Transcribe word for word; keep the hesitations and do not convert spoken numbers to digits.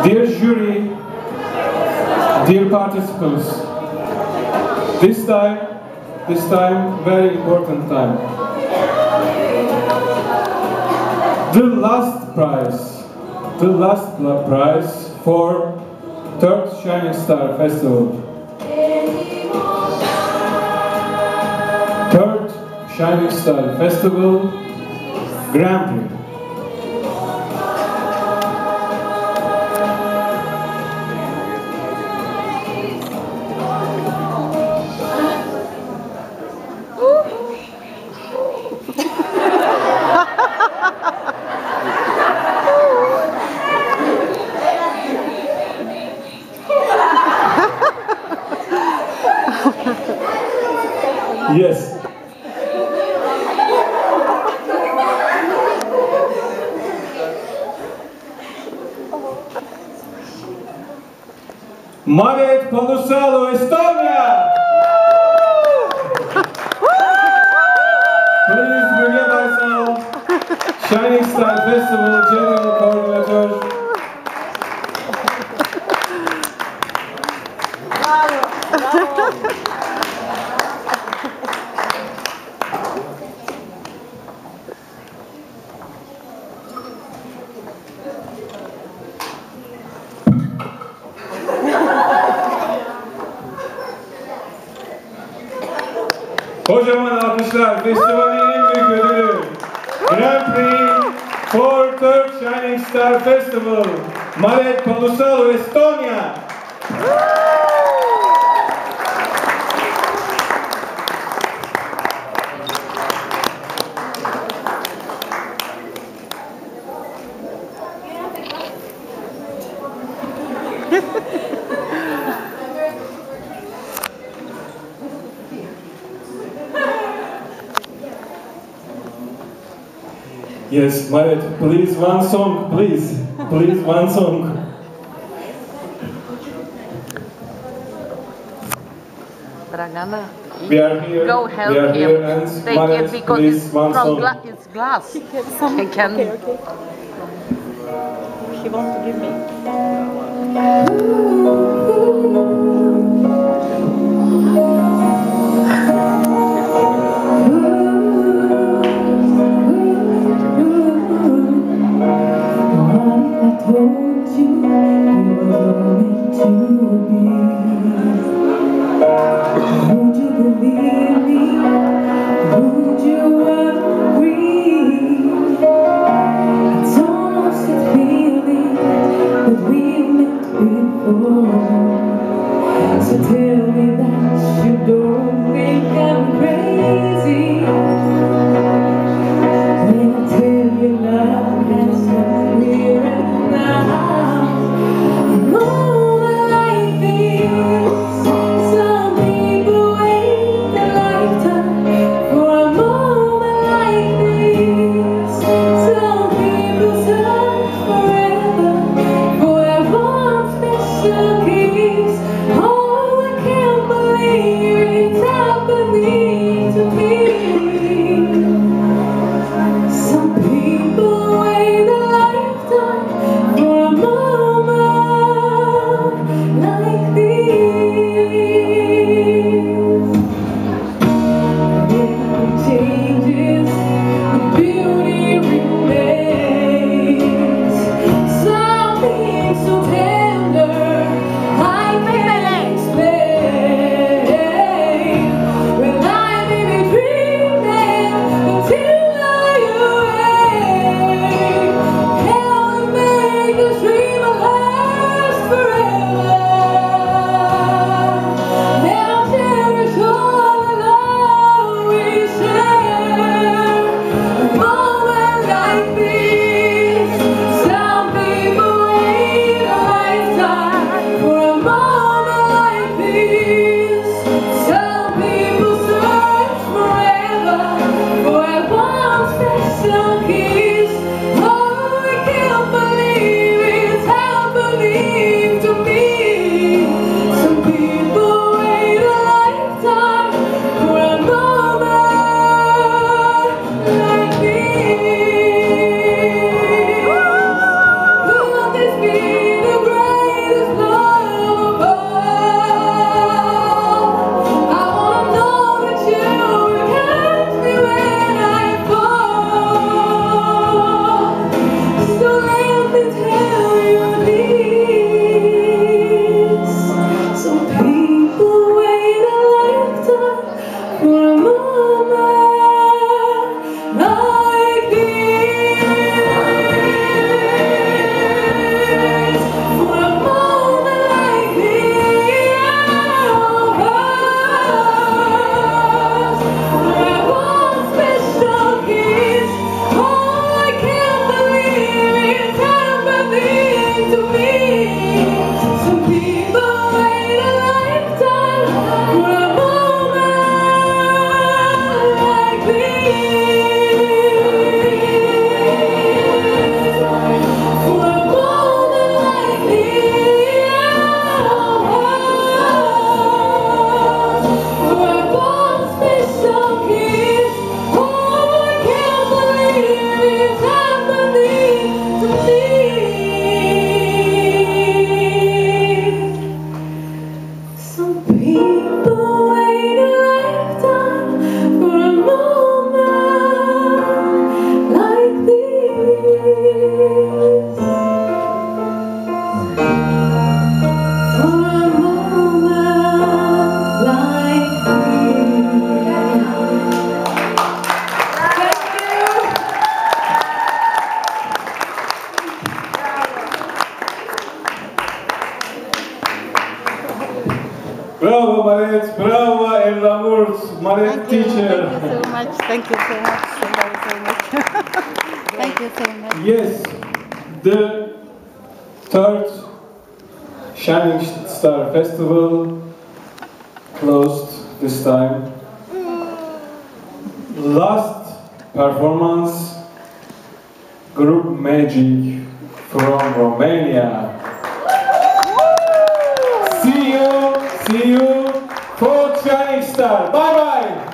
Dear jury, dear participants, this time, this time, very important time. The last prize, the last prize for third Shining Star Festival. Third Shining Star Festival Grand Prix. Yes. Maret, Palusalu, Estonia! Please bring up myself, Shining Star Festival General Coordinator. Kocaman alkışlar, festivalin en büyük ödülü Grand Prix for Third Shining Star Festival Maret, Palusalu, Estonia. Yes, Maret, please one song, please, please one song. Dragana, We are here, go help we are him. here and Take Maret, it because please it's one from song. gla it's glass. He can, some, I can. Okay, okay. He wants to give me. Forever, for one special Bravo Maret, bravo Elramurt, Maret Thank you, teacher. thank you so much, thank you so much, so very, so much. Thank you so much. Yes, the third Shining Star Festival closed this time. Last performance, Group Magic from Romania. See you, see you, fourth Shining Star. Bye bye.